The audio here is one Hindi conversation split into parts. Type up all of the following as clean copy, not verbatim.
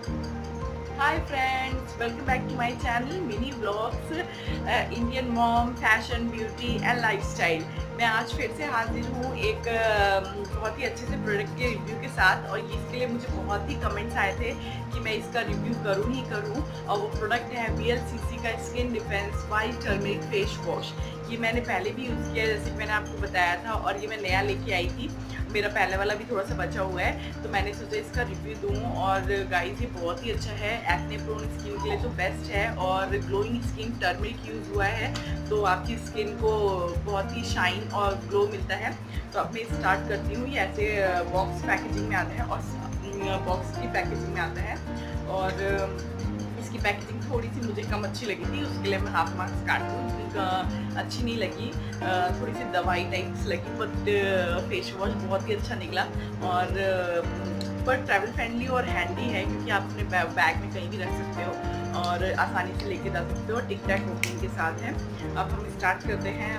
Hi friends, welcome back to my channel mini vlogs Indian mom fashion beauty and lifestyle. मैं आज फिर से हाजिर हूँ एक बहुत ही अच्छे से प्रोडक्ट के रिव्यू के साथ। और इसके लिए मुझे बहुत ही कमेंट्स आए थे कि मैं इसका रिव्यू करूँ ही करूँ। और वो प्रोडक्ट है VLCC का skin defence white turmeric face wash. ये मैंने पहले भी यूज़ किया, जैसे कि मैंने आपको बताया था, और ये मैं नया लेके आई थी। मेरा पहले वाला भी थोड़ा सा बचा हुआ है, तो मैंने सोचा इसका रिव्यू दूँ। और गाइस ये बहुत ही अच्छा है, एक्ने प्रोन स्किन के लिए तो बेस्ट है। और ग्लोइंग स्किन टर्मरिक यूज़ हुआ है तो आपकी स्किन को बहुत ही शाइन और ग्लो मिलता है। तो अब मैं स्टार्ट करती हूँ। ये ऐसे बॉक्स पैकेजिंग में आता है और बॉक्स की पैकेजिंग में आता है। और इसकी पैकेजिंग थोड़ी सी मुझे कम अच्छी लगी थी, उसके लिए मैं हाफ मार्क्स काट दूँ। अच्छी नहीं लगी, थोड़ी सी दवाई टाइप्स लगी, बट फेस वॉश बहुत ही अच्छा निकला। और पर ट्रैवल फ्रेंडली और हैंडी है, क्योंकि आप अपने बैग में कहीं भी रख सकते हो और आसानी से लेके जा सकते हो। टिक टैक ओपनिंग के साथ है। अब हम स्टार्ट करते हैं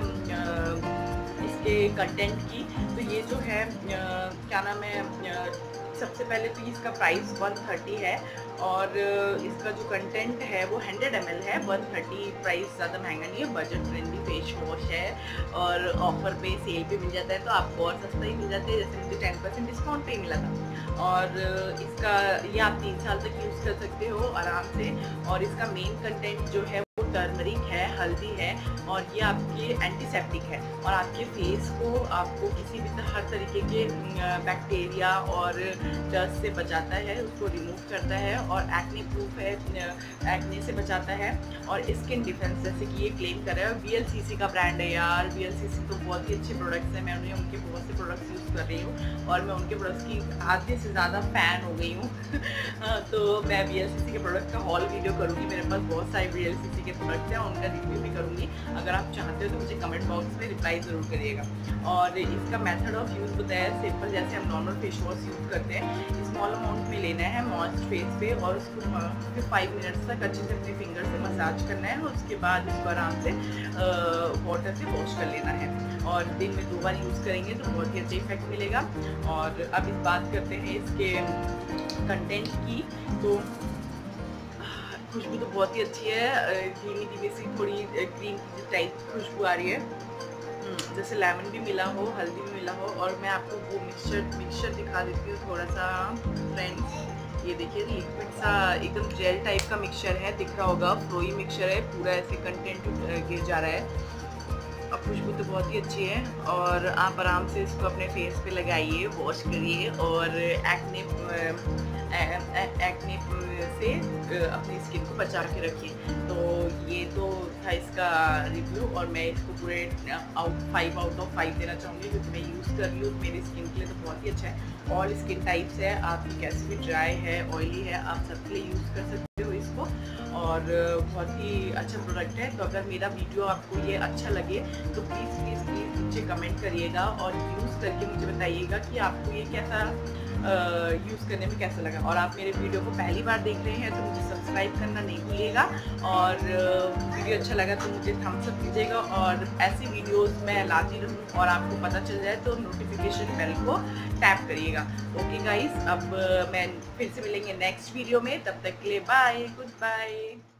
इसके कंटेंट की। तो ये जो है क्या नाम है, सबसे पहले तो इसका प्राइस 130 है। और इसका जो कंटेंट है वो 100 ml है। 130 प्राइस ज़्यादा महंगा नहीं है, बजट फ्रेंडली फेस वॉश है। और ऑफर पे सेल पे मिल जाता है तो आपको और सस्ता ही मिल जाता है। जैसे मुझे 10% डिस्काउंट पे मिला था। और इसका ये आप 3 साल तक यूज़ कर सकते हो आराम से। और इसका मेन कंटेंट जो है वो टर्मरिक है, हल्दी है, और ये आपके एंटीसेप्टिक है। और आपके फेस को आपको किसी भी हर तरीके के बैक्टीरिया और डस्ट से बचाता है, उसको रिमूव करता है। और एक्ने प्रूफ है, एक्ने से बचाता है। और स्किन डिफेंस, जैसे कि ये क्लेम कर रहा है, VLCC का ब्रांड है यार। VLCC तो बहुत ही अच्छे प्रोडक्ट्स हैं, मैं उनके बहुत से प्रोडक्ट्स यूज़ कर रही हूँ और मैं उनके प्रोडक्ट्स की आधे से ज़्यादा फ़ैन हो गई हूँ। तो मैं VLCC के प्रोडक्ट का हॉल वीडियो करूँगी। मेरे पास बहुत सारे VLCC के प्रोडक्ट्स हैं, उनका रिव्यू भी करूँगी। अगर आप चाहते हो तो मुझे कमेंट बॉक्स में रिप्लाई ज़रूर करिएगा। और इसका मेथड ऑफ यूज़ बताया सिंपल, जैसे हम नॉर्मल फेस वॉश यूज़ करते हैं। स्मॉल अमाउंट में लेना है मॉइस्ट फेस पे, और उसको 5 मिनट्स तक अच्छे से अपने फिंगर से मसाज करना है। और उसके बाद इसको आराम से वाटर से वॉश कर लेना है। और दिन में 2 बार यूज़ करेंगे तो बहुत ही अच्छा इफेक्ट मिलेगा। और अब इस बात करते हैं इसके कंटेंट की। तो खुशबू तो बहुत ही अच्छी है, धीमी धीमी सी थोड़ी ग्रीन टाइप खुशबू आ रही है, जैसे लेमन भी मिला हो, हल्दी भी मिला हो। और मैं आपको वो मिक्सचर दिखा देती हूँ थोड़ा सा फ्रेंड्स। ये देखिए, लिक्विड सा एकदम जेल टाइप का मिक्सचर है, दिख रहा होगा, फ्लोई मिक्सचर है, पूरा ऐसे कंटेंट गिर जा रहा है। और खुशबू तो बहुत ही अच्छी है। और आप आराम से इसको अपने फेस पे लगाइए, वॉश करिए, और एक्ने से अपनी स्किन को बचा के रखिए। तो ये तो था इसका रिव्यू, और मैं इसको पूरे 5 आउट ऑफ 5 देना चाहूँगी, क्योंकि मैं यूज़ कर रही हूँ। मेरी स्किन के लिए तो बहुत ही अच्छा है। ऑल स्किन टाइप्स है, आपकी कैसी भी ड्राई है, ऑयली है, आप सबके लिए यूज़ कर सकते हो इसको। और बहुत ही अच्छा प्रोडक्ट है। तो अगर मेरा वीडियो आपको ये अच्छा लगे तो प्लीज़ प्लीज़ प्लीज़ मुझे कमेंट करिएगा और यूज़ करके मुझे बताइएगा कि आपको ये कैसा यूज़ करने में कैसा लगा। और आप मेरे वीडियो को पहली बार देख रहे हैं तो मुझे सब्सक्राइब करना नहीं भूलिएगा। और वीडियो अच्छा लगा तो मुझे थम्स अप दीजिएगा। और ऐसी वीडियोस मैं लाती रहूँ और आपको पता चल जाए तो नोटिफिकेशन बेल को टैप करिएगा। ओके गाइस, अब मैं फिर से मिलेंगे नेक्स्ट वीडियो में। तब तक के लिए बाय, गुड बाय।